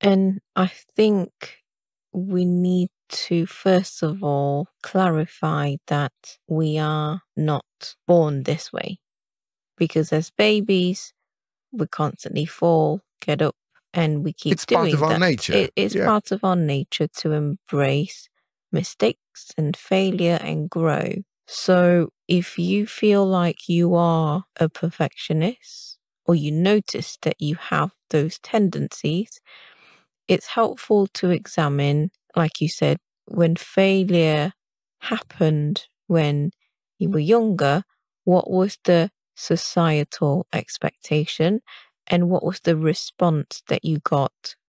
And I think we need to, first of all, clarify that we are not born this way. Because as babies, we constantly fall, get up, and we keep doing that. It's part of our nature. It's part of our nature to embrace mistakes and failure and grow. So if you feel like you are a perfectionist, or you notice that you have those tendencies, it's helpful to examine, like you said, when failure happened when you were younger, what was the societal expectation and what was the response that you got